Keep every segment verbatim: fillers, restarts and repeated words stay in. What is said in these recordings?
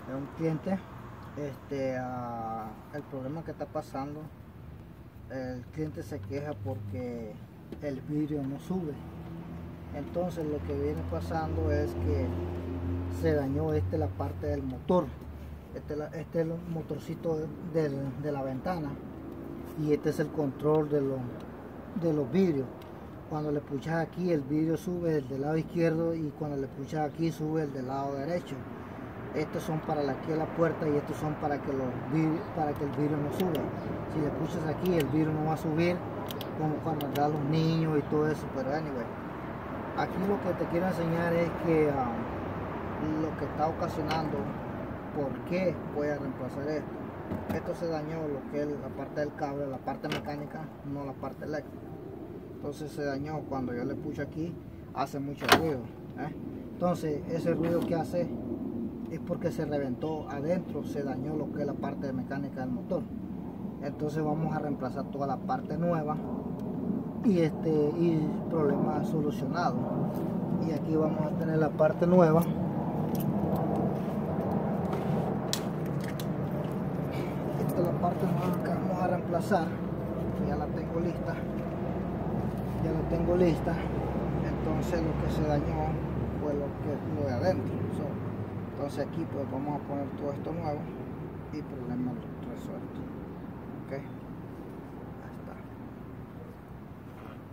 Es un cliente, este, uh, el problema que está pasando, el cliente se queja porque el vidrio no sube. Entonces lo que viene pasando es que se dañó este la parte del motor, este, este es el motorcito de, de, de la ventana, y este es el control de, lo, de los vidrios. Cuando le puchas aquí, el vidrio sube el del lado izquierdo, y cuando le puchas aquí sube el del lado derecho. Estos son para la, aquí a la puerta, y estos son para que, los vidrios, para que el vidrio no suba. Si le puchas aquí, el vidrio no va a subir, como cuando andan los niños y todo eso. Pero anyway, aquí lo que te quiero enseñar es que um, lo que está ocasionando, por qué voy a reemplazar esto. Esto se dañó, lo que es la parte del cable, la parte mecánica, no la parte eléctrica. Entonces se dañó. Cuando yo le pucho aquí, hace mucho ruido, ¿eh? Entonces ese ruido que hace es porque se reventó adentro, se dañó lo que es la parte mecánica del motor. Entonces vamos a reemplazar toda la parte nueva, y este y problema solucionado. Y aquí vamos a tener la parte nueva. Esta es la parte nueva que vamos a reemplazar. Ya la tengo lista. Ya la tengo lista. Entonces lo que se dañó fue lo que lo de adentro. So, entonces aquí pues vamos a poner todo esto nuevo y problema resuelto. Ok, ahí está.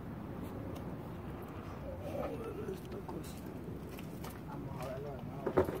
Esta cosa. Vamos a verlo de nuevo.